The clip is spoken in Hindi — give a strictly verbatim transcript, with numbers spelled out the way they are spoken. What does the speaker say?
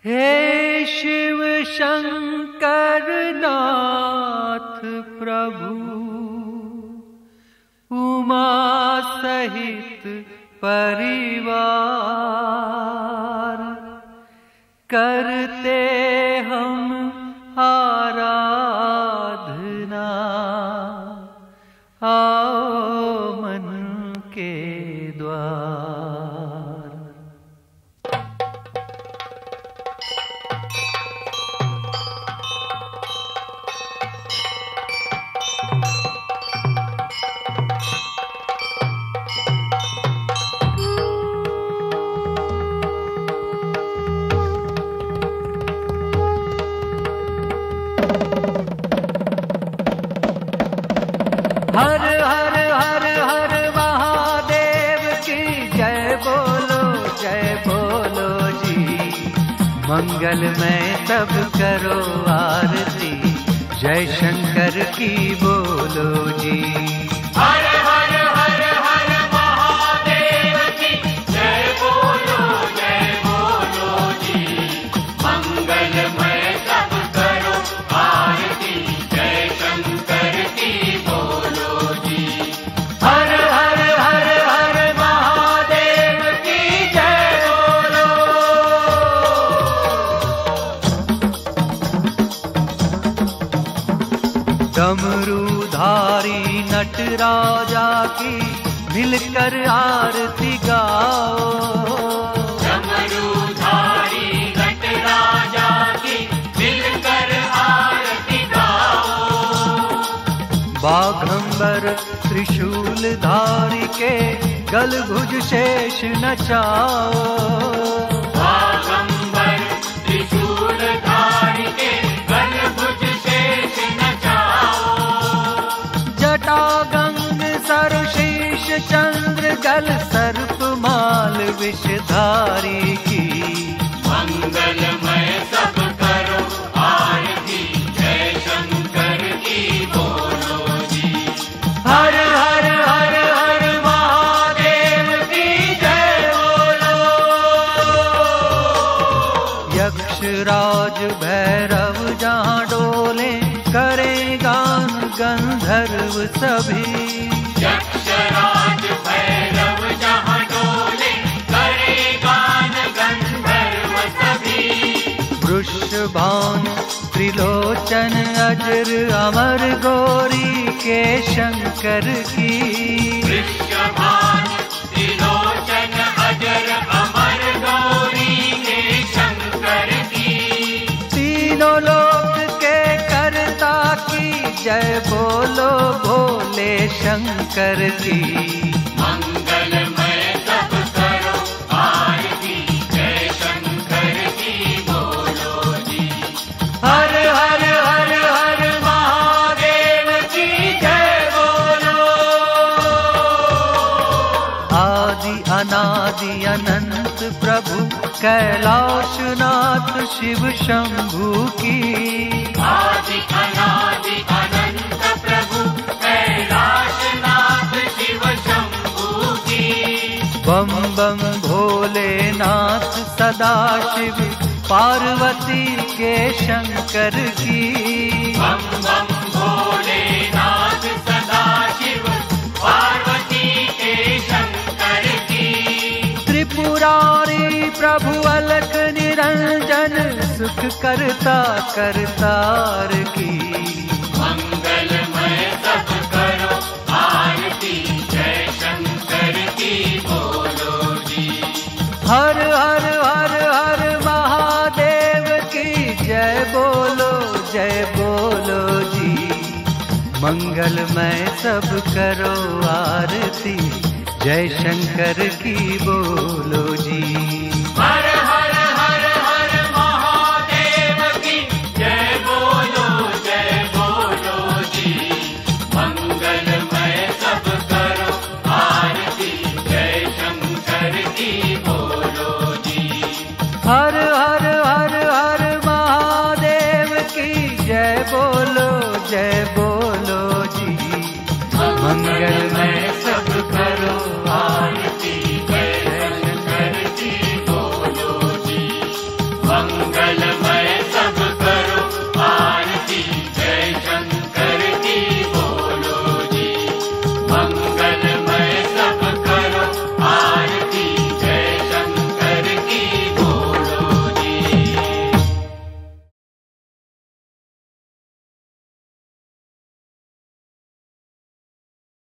हे शिव शंकर नाथ प्रभु, उमा सहित परिवार, करते हम आराधना, आओ मन के द्वार। हर हर हर हर महादेव की जय बोलो जय बोलो जी। मंगल में सब करो आरती, जय शंकर की बोलो जी। हर हर हर हर महादेव की जय बोलो जय बोलो जी। मंगल में सब करो आरती, जय शंकर की बोलो जी। हर हर हर हर महादेव की जय बोलो। डमरूधारी नटराजा की मिलकर आरती गाओ। डमरूधारी नटराजा की मिलकर आरती गाओ। बाघंबर त्रिशूलधारी के गलभुज शेष नचाओ। बाघंबर त्रिशूलधारी के गलभुज शेष नचाओ। जटागंग सरशीष चंद्र गल सर्प माल विषधारी की। मंगलमय सब करो आरती, जय शंकर की बोलो जी। हर हर हर हर महादेव की जय बोलो। यक्षराज भैरव जहाँ डोले, करें गान गंधर्व सभी। यक्षराज भैरव जहाँ डोले, करे गान गंधर्व सभी। वृषभान त्रिलोचन अजर अमर गौरी के शंकर की। वृषभान त्रिलोचन अजर अमर गौरी के शंकर की। तीनों लोक के कर्ता की जय बोलो भोले शंकर की। मंगलमय सब करो आरती, जय शंकर की बोलो जी। हर हर हर हर महादेव की जय बोलो। आदि अनादि अनंत प्रभु कैलाशनाथ शिव शंभु की। आदि अनादि अनंत प्रभु कैलाशनाथ शिव शंभु की। बम बम भोलेनाथ सदाशिव पार्वती के शंकर की। बम बम भोलेनाथ सदाशिव पार्वती के शंकर की। त्रिपुरारी प्रभु अलख निरंजन सुख करता करतार की। मंगलमय सब करो आरती, जय शंकर की बोलो जी। हर हर हर हर महादेव की जय बोलो जय बोलो जी। मंगलमय सब करो आरती, जय शंकर की बोलो जी। हर हर हर हर महादेव की जय बोलो जय बोलो जी। मंगलमय सब करो आरती, जय शंकर की बोलो जी। हर हर हर हर महादेव की जय बोलो जय बोलो जी। मंगलमय सब करो आरती, जय शंकर मंगल